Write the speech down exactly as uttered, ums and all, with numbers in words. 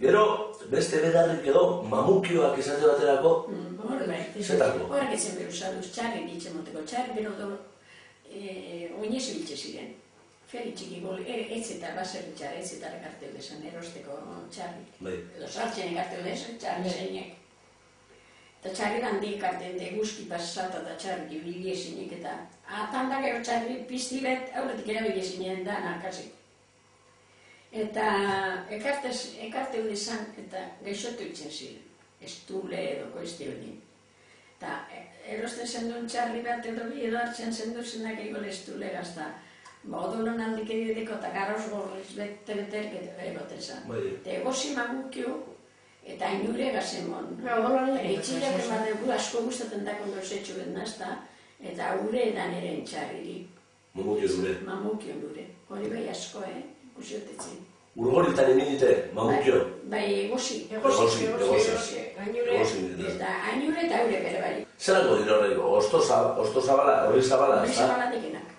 Gero, beste bedarrik edo, mamukioak izate baterako, zetako? Horrek ezen beru saluz, txarri ditzen moteko, txarri bero do, oinez biltze ziren. Feri txiki gol, ez eta baserritxar, ez eta rekarteu desan, erosteko txarri. Edo sartzen ekarteu desan, txarri zeinek. Eta txarri handik arten de guzki pasata da txarri biliezinik eta atan da gero txarri pizti bet, aurretik erabilezinen da nakasik. Eta ekarteu desan eta gaixotu itzen ziren, estule edo koizte hodin. Eta erosten zendun txarri bat edo bi edo hartzen zenduzenak egol estule gazta. Odolon handik edideko eta garros gorriz bete-beter egoten zan. Eta egozi mamukio eta ainure gazemon. Itxilak eman dugu asko gustaten dako dozetxu bet nazta eta ure edan eren txarriri. Mamukio dure? Mamukio dure. Hori bai asko, eh? Gusiotetzen. Urgoritan eminite, mamukio? Bai, egozi. Egozi, egozi. Eta ainure eta ure bere bai. Zerako dira horreko? Osto zabala, hori zabala? Hori zabala dikenak.